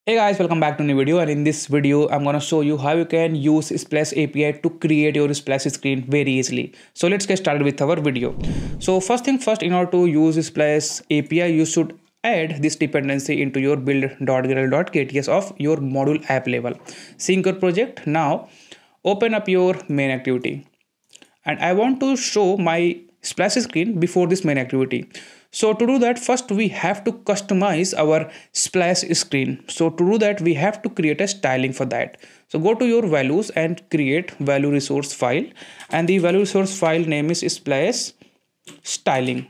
Hey guys, welcome back to a new video, and in this video I'm gonna show you how you can use Splash API to create your Splash screen very easily. So let's get started with our video. So first thing first, in order to use Splash API, you should add this dependency into your build.gradle.kts of your module app level. Sync your project. Now open up your main activity, and I want to show my splash screen before this main activity. So to do that, first we have to customize our splash screen. So to do that, we have to create a styling for that. So go to your values and create value resource file, and the value resource file name is splash styling.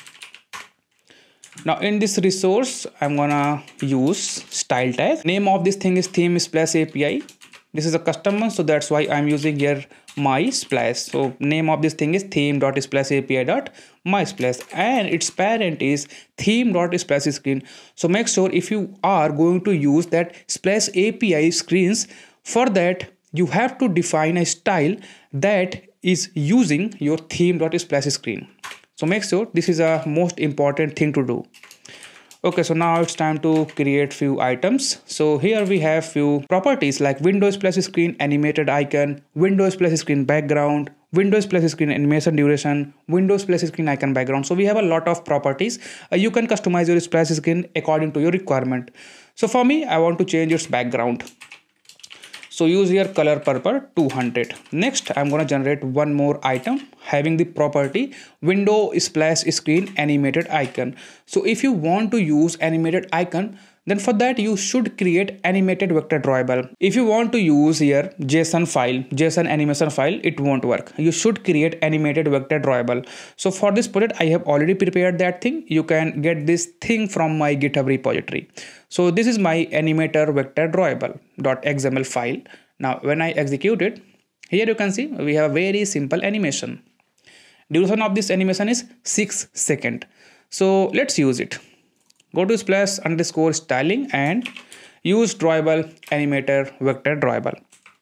Now in this resource, I'm gonna use style tag. Name of this thing is theme splash API. This is a custom one, so that's why I'm using here my splash. So name of this thing is theme.splash.api.mysplash, and its parent is theme.splash screen. So make sure if you are going to use that splash API screens, for that you have to define a style that is using your theme.splash screen. So make sure this is a most important thing to do. Okay, so now it's time to create few items. So here we have few properties like window splash screen animated icon, window splash screen background, window splash screen animation duration, window splash screen icon background. So we have a lot of properties. You can customize your splash screen according to your requirement. So for me, I want to change its background. So use here color purple 200. Next, I'm going to generate one more item having the property window splash screen animated icon. So if you want to use animated icon, then for that you should create animated vector drawable. If you want to use here JSON file, JSON animation file, it won't work. You should create animated vector drawable. So for this project, I have already prepared that thing. You can get this thing from my GitHub repository. So this is my animator vector drawable.xml file. Now when I execute it, here you can see we have a very simple animation. Duration of this animation is 6 seconds. So let's use it. Go to splash underscore styling and use drawable animator vector drawable.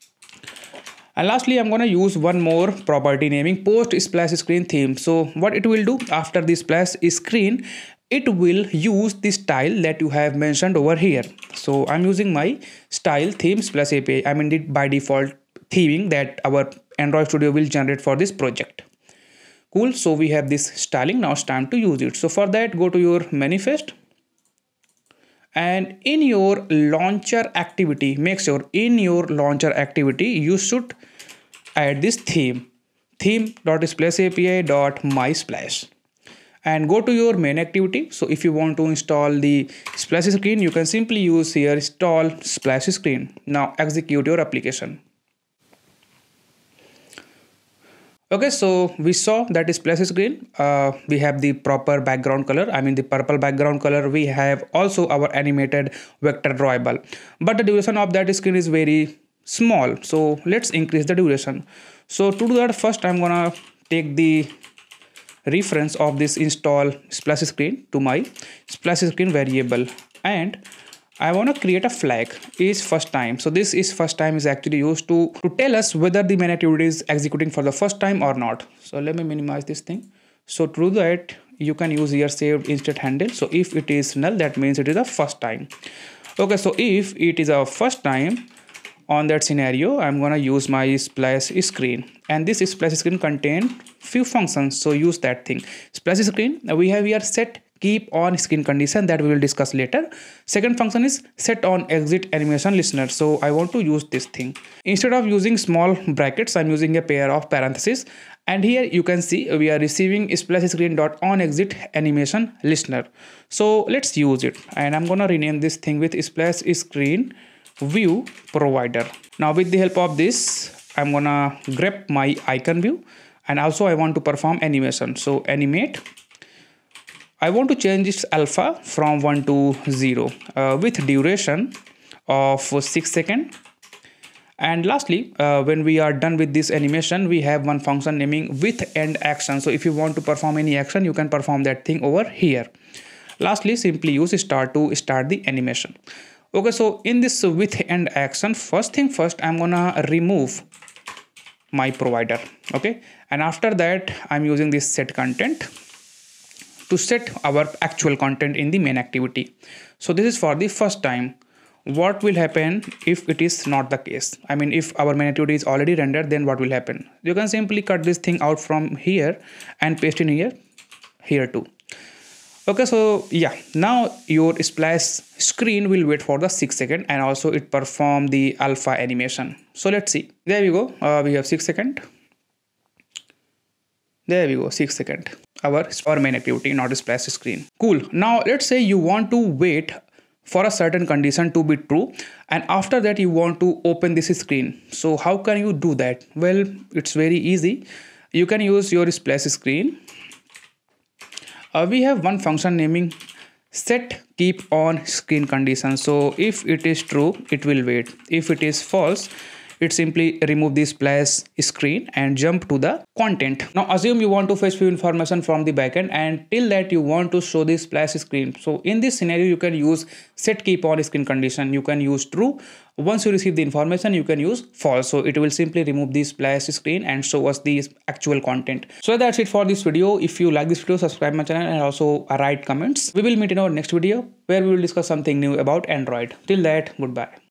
And lastly, I'm going to use one more property naming post splash screen theme. So what it will do after the splash screen, it will use the style that you have mentioned over here. So I'm using my style theme splash API. I mean the by default theming that our Android Studio will generate for this project. Cool. So we have this styling. Now it's time to use it. So for that, go to your manifest. And in your launcher activity, make sure in your launcher activity you should add this theme.splashapi.mysplash, and go to your main activity. So if you want to install the splash screen, you can simply use here install splash screen. Now execute your application. Okay, so we saw that is splash screen. We have the proper background color, I mean the purple background color. We have also our animated vector drawable, but the duration of that screen is very small. So let's increase the duration. So to do that, first I'm gonna take the reference of this install splash screen to my splash screen variable, and I want to create a flag is first time. So this is first time is actually used to tell us whether the main activity is executing for the first time or not. So let me minimize this thing. So to do that, you can use here saved instead handle. So if it is null, that means it is a first time. Okay, so if it is a first time, on that scenario, I'm gonna use my splash screen, and this splash screen contain few functions. So use that thing. Splash screen, we have here set keep on screen condition that we will discuss later. Second function is set on exit animation listener. So I want to use this thing. Instead of using small brackets, I'm using a pair of parentheses. And here you can see we are receiving splash screen dot on exit animation listener. So let's use it. And I'm gonna rename this thing with splash screen view provider. Now with the help of this, I'm gonna grab my icon view, and also I want to perform animation. So animate, I want to change its alpha from 1 to 0 with duration of 6 seconds. And lastly, when we are done with this animation, we have one function naming with end action. So if you want to perform any action, you can perform that thing over here. Lastly, simply use start to start the animation. Okay, so in this with end action, first thing first, I'm gonna remove my provider. Okay, and after that, I'm using this set content to set our actual content in the main activity. So this is for the first time. what will happen if it is not the case? I mean, if our main activity is already rendered, then what will happen? You can simply cut this thing out from here and paste in here too. Okay, so yeah, now your splash screen will wait for the 6 seconds, and also it perform the alpha animation. So let's see. There we go. We have 6 seconds. There we go, 6 seconds. Our main activity, not a splash screen. Cool. Now let's say you want to wait for a certain condition to be true, and after that you want to open this screen. So how can you do that? Well, it's very easy. You can use your splash screen. We have one function naming set keep on screen condition. So if it is true, it will wait. If it is false, it simply remove the splash screen and jump to the content. Now assume you want to fetch few information from the backend, and till that you want to show the splash screen. So in this scenario, you can use set keep on screen condition. You can use true. Once you receive the information, you can use false. So it will simply remove the splash screen and show us the actual content. So that's it for this video. If you like this video, subscribe my channel and also write comments. We will meet in our next video where we will discuss something new about Android. Till that, goodbye.